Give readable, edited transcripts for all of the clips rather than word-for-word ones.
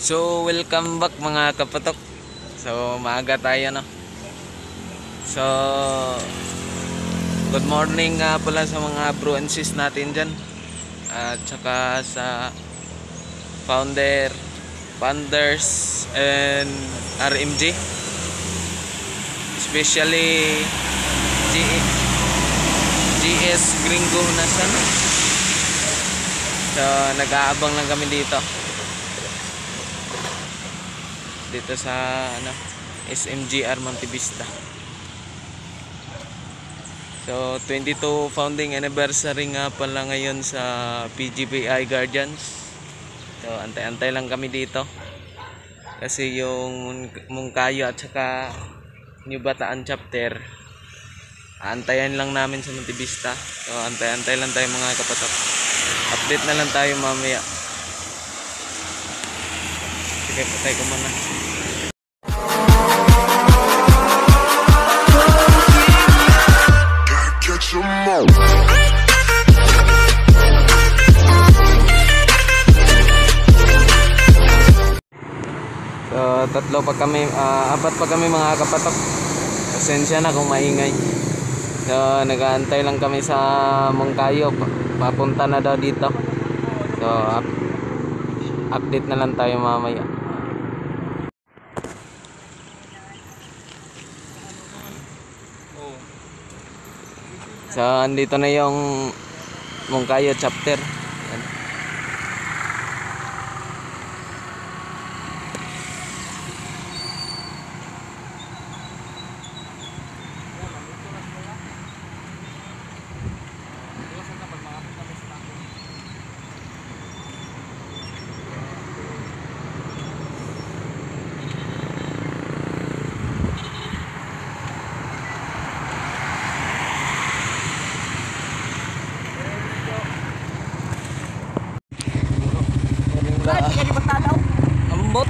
So welcome back mga kapatok. So maaga tayo no. So good morning nga pala sa mga bro and sis natin dyan. At saka sa founders and RMG, especially GS Gringo Nasan. So nag-aabang lang kami dito sa SMGR Montevista. So 22 founding anniversary nga pala ngayon sa PGBI Guardians. So antay-antay lang kami dito kasi yung Mungkayo at saka New Bataan chapter antayan lang namin sa Montevista. So antay-antay lang tayo mga kapatok. Update na lang tayo mamaya. Sige, patay ko muna. So apat pa kami mga kapatok. Pasensya na kung maingay. So nag-aantay lang kami sa Mungkayo, papunta na daw dito. So update na lang tayo mamaya. So andito na yung Mungkayo chapter. Ambot.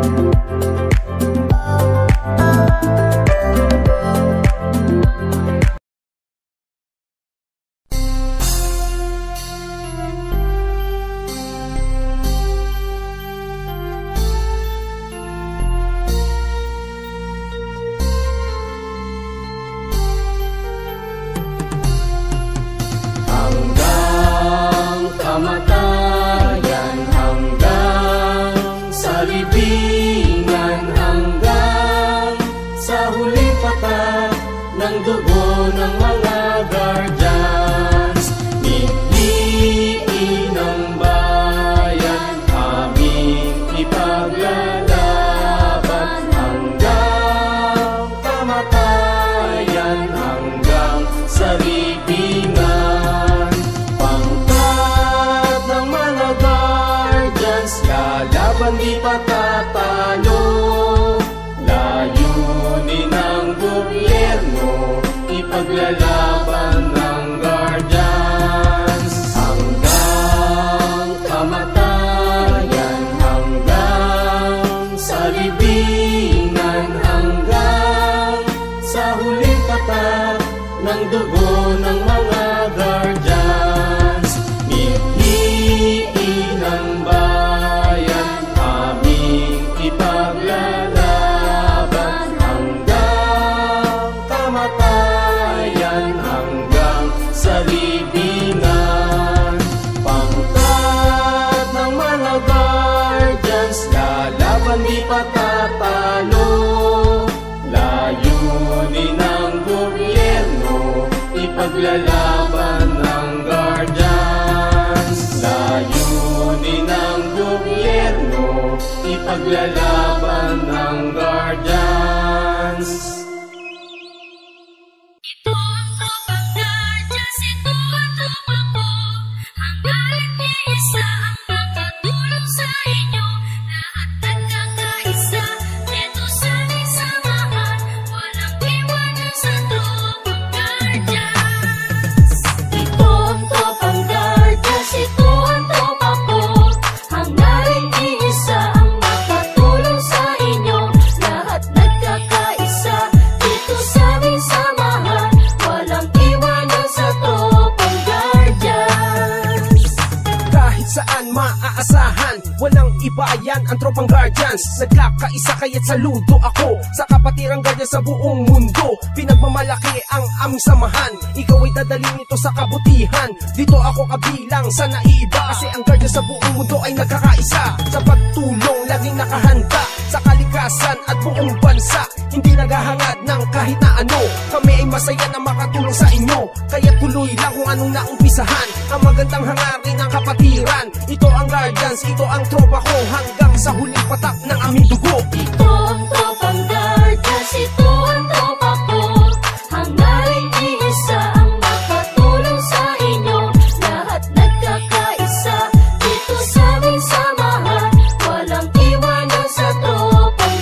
Kamatayan hanggang sa libingan, hanggang sa huling patak ng dugo ng mga guardians. Piliin ng bayan, aming ipaglalaban hanggang kamatayan, hanggang sa libingan. Lalaban di patatalo, layunin ng gobyerno, ipaglalaban ng guardians hanggang kamatayan, hanggang sa libingan, hanggang sa huling patak ng dugo ng mga guardians. Piliin ng ipaglalaban hanggang kamatayan, hanggang sa libingan. Pangkat ng mga guardians, lalaban di patatalo, layunin ng gobyerno, ipaglalaban ng guardians. Layunin ng gobyerno, ipaglalaban ng guardians. Ito ang tropang guardians, ito ang tropang ko. Hanggang iisa ang makatulong sa inyo. Lahat nagkakaisa, dito sa aming samahan. Walang iwanan sa tropang guardians. Ito ang tropang guardians, ito ang tropang ko. Hanggang iisa ang makatulong sa inyo. Lahat nagkakaisa, dito sa aming samahan. Walang iwanan sa tropang guardians. Kahit saan maaasahan, walang iba yan ang tropang guardians. Nagkakaisa kaya't saludo ako sa kapatirang guardians sa buong mundo. Pinagmamalaki ang aming samahan, ikaw ay dadalhin ito sa kabutihan. Dito ako kabilang sa naiiba, kasi ang guardians sa buong mundo ay nagkakaisa. Sa pagtulong, laging nakahanda sa kalikasan at buong bansa. Hindi naghahangad ng kahit na ano, kami ay masaya na makatulong sa inyo. Kaya tuloy lang kung anong naumpisahan, ang magandang hangarin ng kapatiran. Ito ang guardians, ito ang tropa ko, hanggang sa huling patak ng aming dugo. Ito ang tropang guardians, ito ang tropa ko. Hanggang iisa ang makatulong sa inyo. Lahat nagkakaisa, dito sa aming samahan. Walang iwanan sa tropang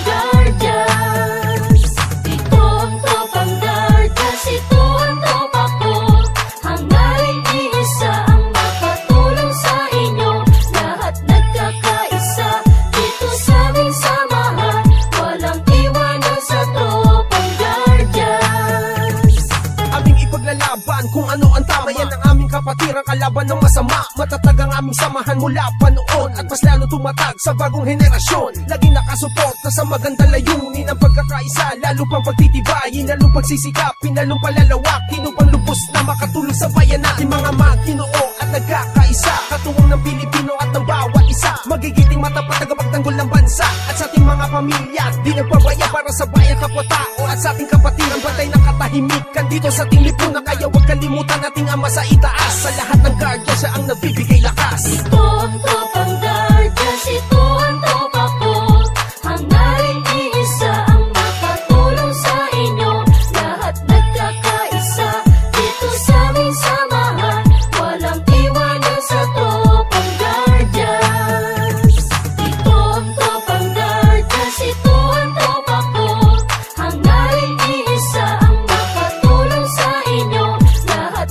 guardians. Ito ang tropang guardians, ito ang tropa ko. Hanggang iisa ang makatulong sa inyo. Lahat nagkakaisa, dito sa aming samahan. Walang iwanan sa tropang guardians. Aming ipaglalaban kung ano ang tama, yan ang aming kapatiran, kalaban ng masama. Matatag ang aming samahan mula pa noon, at mas lalo tumatag sa bagong henerasyon. Laging nakasuporta sa magandang layunin ng pagkakaisa, lalo pang pagtitibayin, lalo pagsisikapin, lalong palalawakin upang lubos na makatulong sa bayan natin. Mga magtinoo at nagkakaisa, katuwang ng Pilipino at ng bawat isa. Magigiting matapat tagapagtanggol ng bansa, at sa ating mga pamilya di nagpabaya para sa bayan kapwa-tao. At sa ating kapatiran, bantay ng katahimikan dito sa ating lipunan. Kaya huwag kalimutan nating ama sa itaas. Sa lahat ng guardians, siya ang nagbibigay lakas. Ito ang tropang guardians, ito ang tropa ko. Hanggang iisa ang makatulong sa inyo. Lahat nagkakaisa, dito sa aming samahan. Walang iwanan sa tropang guardians. Ito ang tropang guardians, ito ang tropa ko. Hanggang iisa ang makatulong sa inyo. Lahat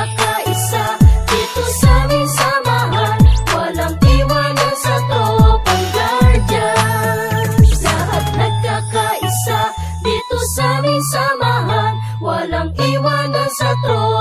nagkakaisa, dito sa aming samahan. Walang iwanan sa tropang metro.